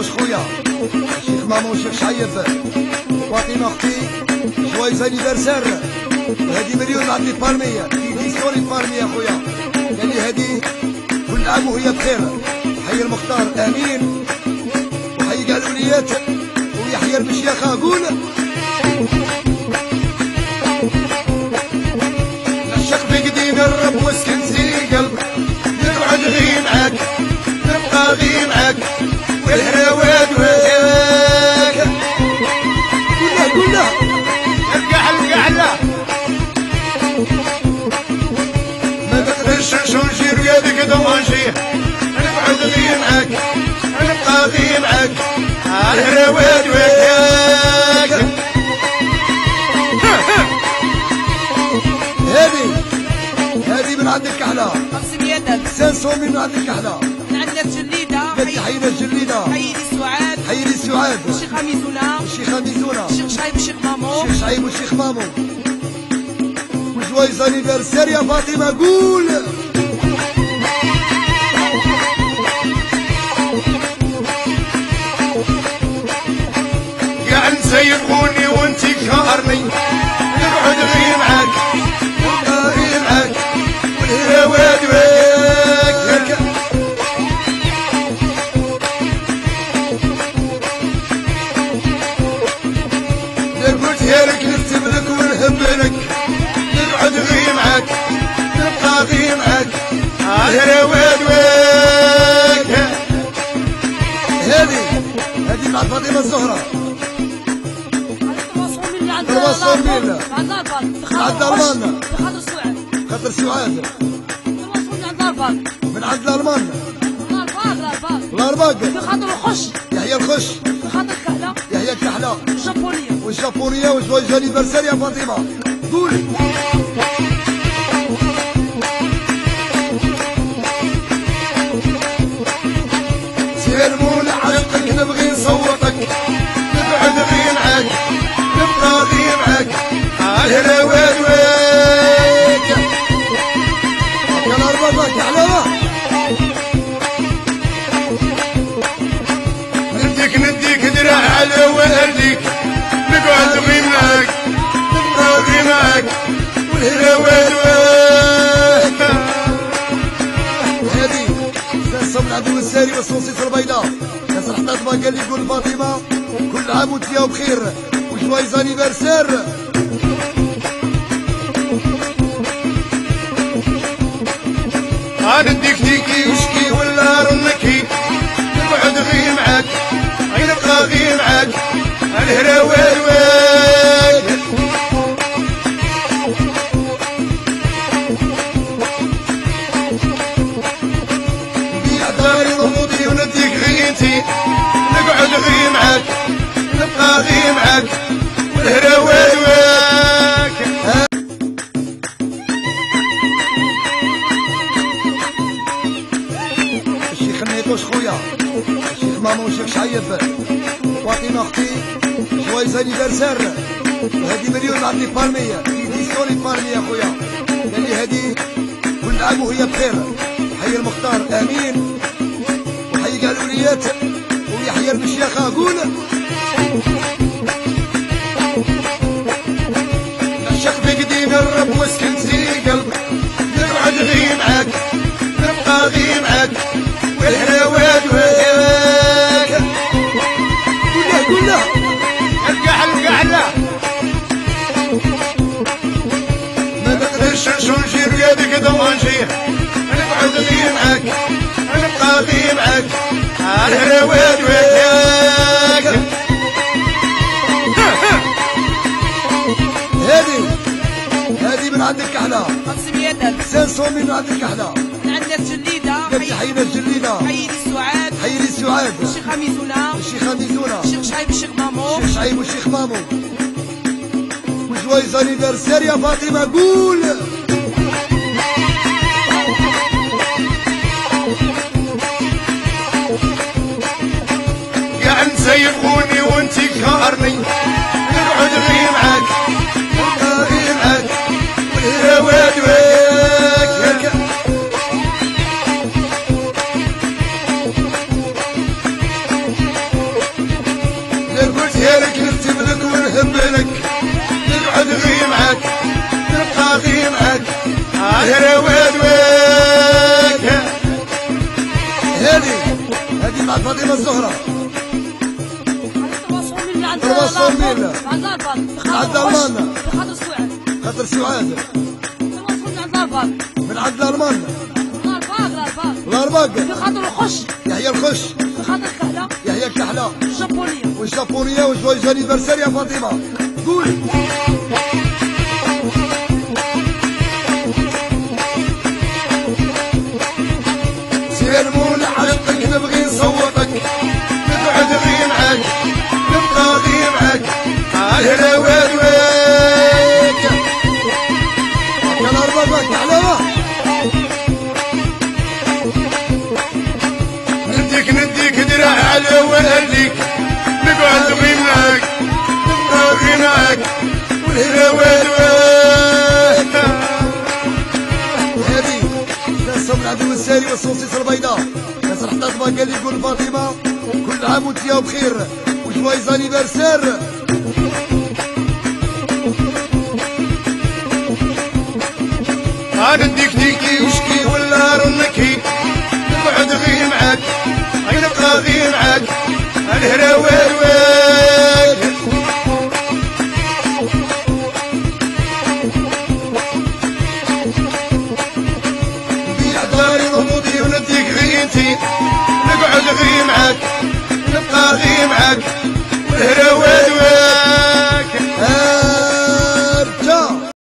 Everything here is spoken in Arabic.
سميتوش خويا الشيخ مامون الشيخ شعيب فاطمة اختي جوايز انيفرسير. هذه مليون عندي بارمية في ستوري بارمية خويا، يعني هذه كل عام وهي بخير. حي المختار امين وحي كاع الوليات ويحيى المشيخة. قول نعشق بقدين الرب واسكن زي قلب، نقعد غي معاك نبقى غي معاك والهراوات وهاك. قول له ارجع له ما نقدرش نشونجي رياضك دوانجيه، نقعد غي معاك نبقى غي معاك الهراوات وهاك. هذه من عند الكحلة 500 من عند الكحلة. من عندنا الجليدة حيينا الجليدة، حيي السعاد، حيي السعاد، الشيخة ميزونة، الشيخة ميزونة، الشيخ شعيب والشيخ مامون، الشيخ شعيب والشيخ مامون. وجوايز انيفرسير يا فاطمة. قول قاع نسيبوني وانتي كارني، نقعد غي معاك نبقى غي معاك والهراوات وهاك. قلتها لك نكتب لك ونهب لك، نقعد غي معاك نبقى غي معاك الهراوات وهاك. هذه مع فاطمة الزهرة. الوصول مين؟ عند الألمان خاطر سعاد من عند الألمان الأرباق بخاطر الخش يحيى الخش بخاطر الكحلة يحيى الكحلة والجابونية وجوايز انيفرسير يا فاطمة. قول سير مول عشقك نبغي نصوتك، نقعد غي معاك نبقى غي معاك الهراوات وهاك. كان أربعة كحلة نديك دراع على ورديك، نقعد غي معاك نبقى غي معاك والهراوات وهاك. هذه صوم العدو الساري والصوصيص البيضاء. ناس الحطاطبة قال لي يقول فاطمة كل عام وانت فيها بخير وجوايز انيفرسير. نديك ديكي وشكي ولا رنكي، نقعد غي معاك نبقى غي معاك الهراوات وهاك. بيع داري ضمودي ونديك غيتي، نقعد غي معاك نبقى غي معاك والهراوات وهاك. الشيخ ميتوش خويا الشيخ مامون الشيخ شعيب فاطمة اختي جوايز انيفرسير. هذه مليون عندي بارمية في ستوري بارمية خويا، يعني هذه كل عام وهي بخير. حي المختار امين وحي كاع الوليات ويحيى المشيخة. قول نعشق بقدين الرب واسكن زي قلب، نقعد غي معاك نبقى غي معاك والهراوات وهاك. قول له ارجع له ما نقدرش نشونجي رياضك دوانجيه، نقعد غي معاك نبقى غي معاك الهراوات وهاك. هذه من عند الكحلة 500 من عند الكحلة. من عندنا الجليدة حيينا الجليدة، حيي السعاد، حيي السعاد، الشيخة ميزونة، الشيخة ميزونة، الشيخ شعيب والشيخ مامون، الشيخ شعيب والشيخ مامون. وجوايز انيفرسير يا فاطمة. قول قاع نسيبوني وانتي كارني، نقعد غي معاك نبقى غي معاك والهراوات وهاك. عالهلا وادواك. هذه مع فاطمة الزهرة. 300 ميل عند ألمانيا. خاطر سعاد. من عند ألمانيا. الأرباق. بخاطر الخش. يحيى الخش. بخاطر الكحلة. يحيى الكحلة. الجابونية. والجابونية وجويز انيفرسير يا فاطمة. قول. سيرمون عشقك نبغي نصوتك نقعد غي معاك نبقى غي معاك عالهلا وادواك يا الأربابك حلاوة نديك دراع على والديك نقعد غي معاك نبقى غي معاك والهلا وادواك. هذه ناس من عدو الساري والصوصيص البيضاء ناس الحطاطبة قال لي يقول فاطمة كل عام وانت بخير وجوايز انيفرسير. نديك ديكي وشكي ولا رنكي نقعد غي معاك نبقى غي معاك الهلا وادواك. بيع داري وموضي ونديك غينتي نقعد غي معاك نبقى غي معاك